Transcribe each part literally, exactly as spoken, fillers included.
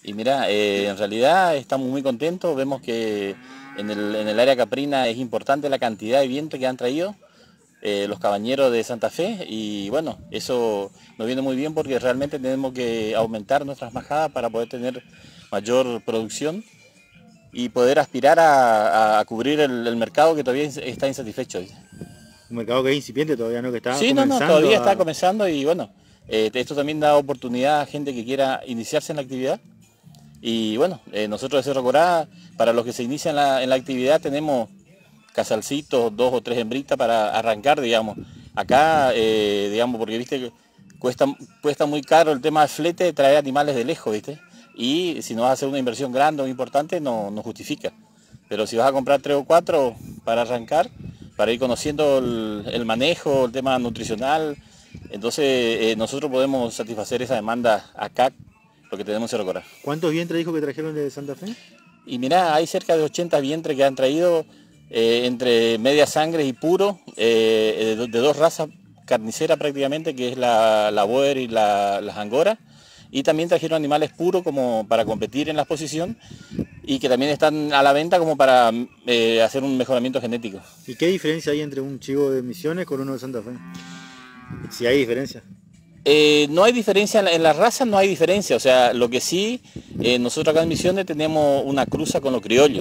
Y mira, eh, en realidad estamos muy contentos, vemos que en el, en el área caprina es importante la cantidad de vientre que han traído eh, los cabañeros de Santa Fe y bueno, eso nos viene muy bien porque realmente tenemos que aumentar nuestras majadas para poder tener mayor producción y poder aspirar a, a cubrir el, el mercado que todavía está insatisfecho. Un mercado que es incipiente todavía, ¿no? Que está Sí, no, no, comenzando todavía está a... comenzando y bueno, eh, esto también da oportunidad a gente que quiera iniciarse en la actividad. Y bueno, eh, nosotros de Cerro Corá, para los que se inician en la, en la actividad, tenemos casalcitos, dos o tres hembritas para arrancar, digamos. Acá, eh, digamos, porque viste que cuesta, cuesta muy caro el tema del flete, traer animales de lejos, viste. Y si no vas a hacer una inversión grande o importante, no, no justifica. Pero si vas a comprar tres o cuatro para arrancar, para ir conociendo el, el manejo, el tema nutricional, entonces eh, nosotros podemos satisfacer esa demanda acá, lo que tenemos en Cerro Corá. ¿Cuántos vientres dijo que trajeron de Santa Fe? Y mirá, hay cerca de ochenta vientres que han traído eh, entre media sangre y puro, eh, de, de dos razas carniceras prácticamente, que es la, la Boer y la, las Angora. Y también trajeron animales puros como para competir en la exposición y que también están a la venta como para eh, hacer un mejoramiento genético. ¿Y qué diferencia hay entre un chivo de Misiones con uno de Santa Fe? Si hay diferencia. Eh, no hay diferencia, en la, en la raza no hay diferencia, o sea, lo que sí, eh, nosotros acá en Misiones tenemos una cruza con los criollos.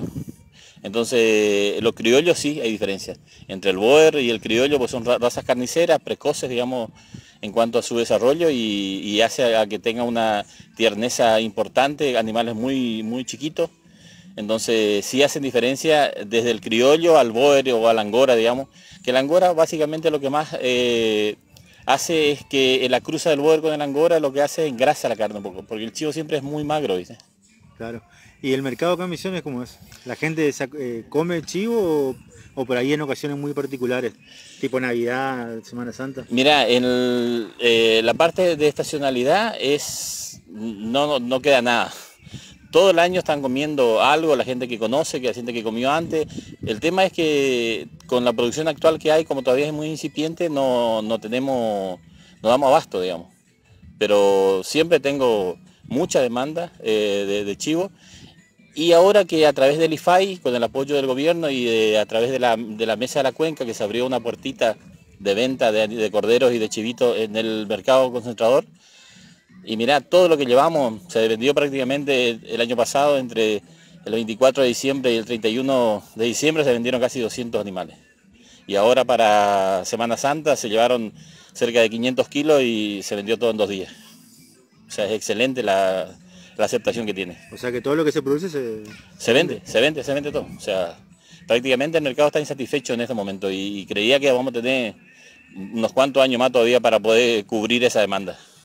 Entonces, los criollos sí hay diferencia. Entre el Boer y el criollo pues son razas carniceras, precoces, digamos, en cuanto a su desarrollo y, y hace a que tenga una tierneza importante, animales muy, muy chiquitos. Entonces, sí hacen diferencia desde el criollo al Boer o al Angora, digamos, que el Angora básicamente lo que más eh, hace es que la cruza del Boer con el Angora lo que hace es engrasa la carne un poco, porque el chivo siempre es muy magro, ¿viste? Claro. ¿Y el mercado acá en Misiones cómo es? ¿La gente eh, come chivo o, o por ahí en ocasiones muy particulares? Tipo Navidad, Semana Santa. Mira, en el, eh, la parte de estacionalidad es no, no, no queda nada. Todo el año están comiendo algo, la gente que conoce, que la gente que comió antes. El tema es que con la producción actual que hay, como todavía es muy incipiente, no, no tenemos, no damos abasto, digamos. Pero siempre tengo mucha demanda eh, de, de chivo. Y ahora que a través del I F A I, con el apoyo del gobierno y de, a través de la, de la Mesa de la Cuenca, que se abrió una puertita de venta de, de corderos y de chivitos en el mercado concentrador, y mirá, todo lo que llevamos se vendió prácticamente el año pasado, entre el veinticuatro de diciembre y el treinta y uno de diciembre se vendieron casi doscientos animales. Y ahora para Semana Santa se llevaron cerca de quinientos kilos y se vendió todo en dos días. O sea, es excelente la, la aceptación que tiene. O sea que todo lo que se produce se... Se vende, se vende, se vende todo. O sea, prácticamente el mercado está insatisfecho en este momento y, y creía que vamos a tener unos cuantos años más todavía para poder cubrir esa demanda.